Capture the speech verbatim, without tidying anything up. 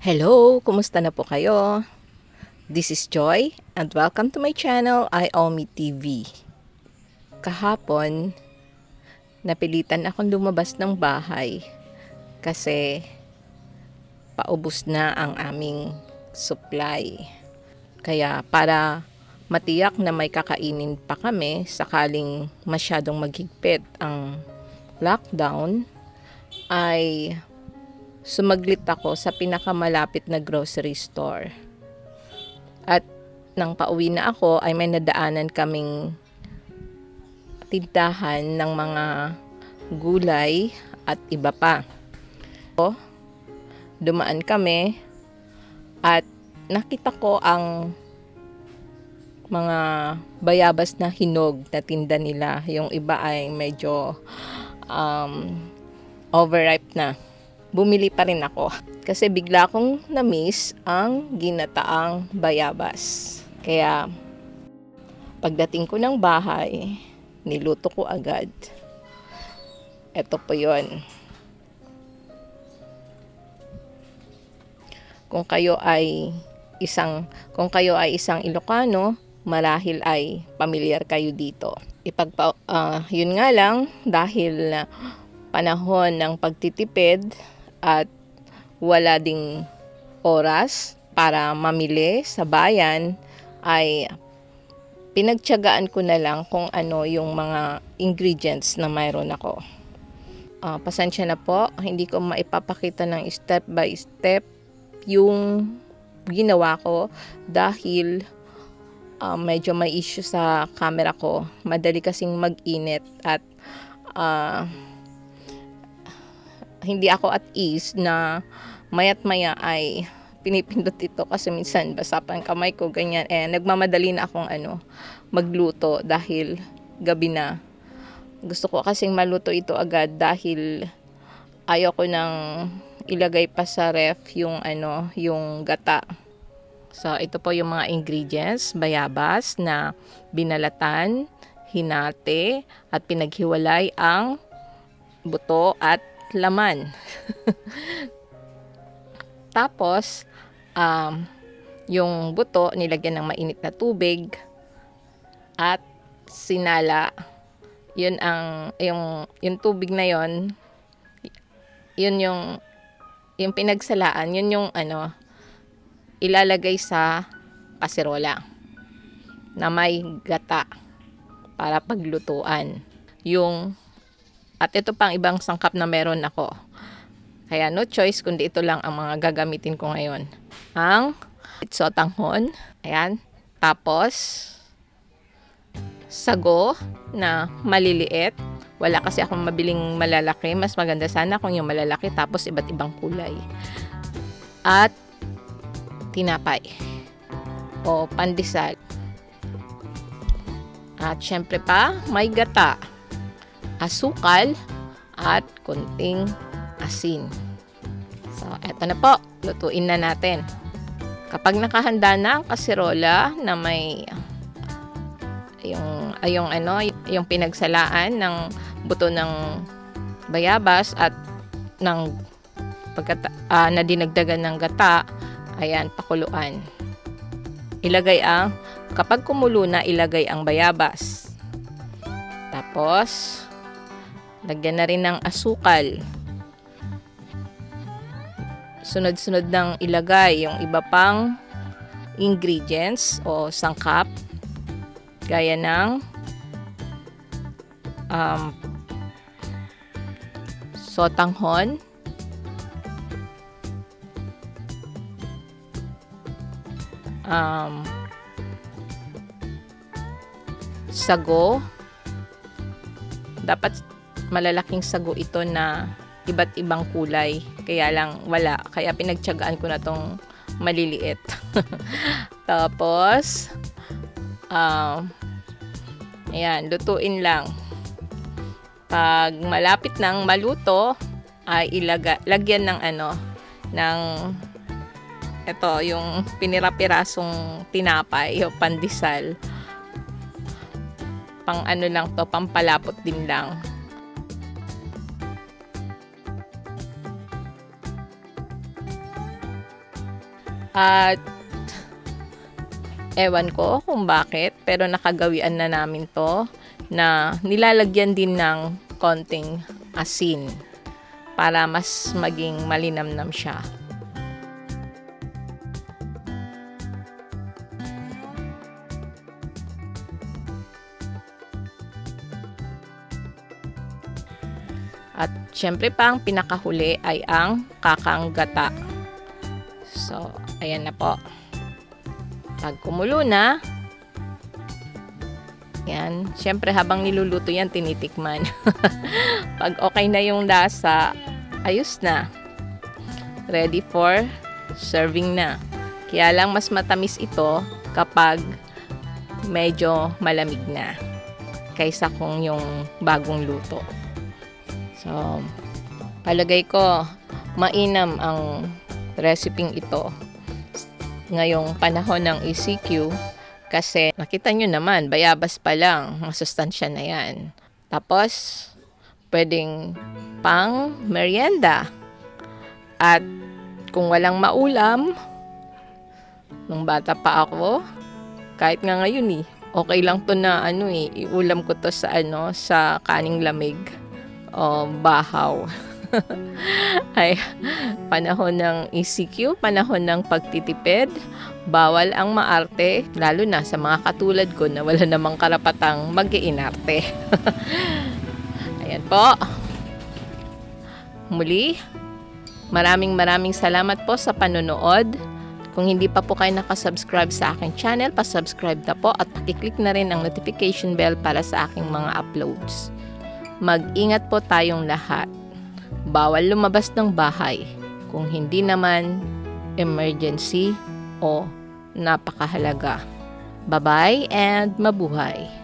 Hello! Kumusta na po kayo? This is Joy and welcome to my channel, Iomi T V. Kahapon, napilitan akong lumabas ng bahay kasi paubos na ang aming supply. Kaya para matiyak na may kakainin pa kami sakaling masyadong maghigpit ang lockdown, ay sumaglit ako sa pinakamalapit na grocery store. At nang pauwi na ako ay may nadaanan kaming tindahan ng mga gulay at iba pa. So, dumaan kami at nakita ko ang mga bayabas na hinog na tinda nila. Yung iba ay medyo um, overripe na. Bumili pa rin ako kasi bigla kong na-miss ang ginataang bayabas. Kaya pagdating ko ng bahay, niluto ko agad. Ito po yun. Kung kayo ay isang kung kayo ay isang Ilocano, marahil ay pamilyar kayo dito. Ipagpa uh, yun nga lang dahil panahon ng pagtitipid at wala ding oras para mamili sa bayan, ay pinagtiyagaan ko na lang kung ano yung mga ingredients na mayroon ako. Uh, pasensya na po, hindi ko maipapakita ng step by step yung ginawa ko dahil uh, medyo may issue sa camera ko. Madali kasing mag-init at uh, hindi ako at ease na mayat maya ay pinipindot ito kasi minsan basa pa ang kamay ko, ganyan. Eh, nagmamadali na akong ano, magluto dahil gabi na. Gusto ko kasing maluto ito agad dahil ayaw ko nang ilagay pa sa ref yung ano, yung gata. So, ito po yung mga ingredients: bayabas na binalatan, hinate, at pinaghiwalay ang buto at laman. Tapos, um, yung buto nilagyan ng mainit na tubig at sinala. Yun ang, yung, yung tubig na yon, yun yung, yung pinagsalaan, yun yung ano, ilalagay sa kaserola na may gata para paglutuan. Yung At ito pang ibang sangkap na meron ako. Kaya no choice kundi ito lang ang mga gagamitin ko ngayon. Ang sotanghon. Ayan. Tapos, sago na maliliit. Wala kasi akong mabiling malalaki. Mas maganda sana kung yung malalaki tapos iba't ibang kulay. At tinapay o pandesal. At syempre pa, may gata, asukal, at kunting asin. So, eto na po. Lutuin na natin. Kapag nakahanda na ang kaserola na may yung, yung, ano, yung pinagsalaan ng buto ng bayabas at ng pagkata, uh, na dinagdagan ng gata, ayan, pakuluan. Ilagay ang, kapag kumulo na, ilagay ang bayabas. Tapos, lagyan na rin ng asukal. Sunod-sunod nang ilagay yung iba pang ingredients o sangkap. Gaya ng um, sotanghon, um, sago. Dapat malalaking sago ito na iba't ibang kulay. Kaya lang wala. Kaya pinagtiyagaan ko na tong maliliit. Tapos, um, ayan, lutuin lang. Pag malapit nang maluto, ay ilaga, lagyan ng ano, ng ito, yung pinirapirasong tinapay, yung pandesal. Pang ano lang to, pampalapot din lang. At ewan ko kung bakit, pero nakagawian na namin to na nilalagyan din ng konting asin para mas maging malinamnam siya. At syempre pa, ang pinakahuli ay ang kakang gata. So, ayan na po. Pag kumulo na, yan, syempre habang niluluto yan, tinitikman. Pag okay na yung lasa, ayos na. Ready for serving na. Kaya lang mas matamis ito kapag medyo malamig na kaysa kung yung bagong luto. So, palagay ko mainam ang reseping ito ngayong panahon ng E C Q kasi nakita nyo naman, bayabas pa lang, masustansya na yan. Tapos, pwedeng pang merienda. At kung walang maulam, nung bata pa ako, kahit nga ngayon eh, okay lang to na ano eh, iulam ko to sa ano, sa kaning lamig o bahaw. Ay, panahon ng E C Q, panahon ng pagtitipid, bawal ang maarte, lalo na sa mga katulad ko na wala namang karapatang mag-iinarte. Ayan po. Muli, maraming maraming salamat po sa panonood. Kung hindi pa po kayo nakasubscribe sa aking channel, pasubscribe na po at pakiclick na rin ang notification bell para sa aking mga uploads. Mag-ingat po tayong lahat. Bawal lumabas ng bahay kung hindi naman emergency o napakahalaga. Bye-bye and mabuhay!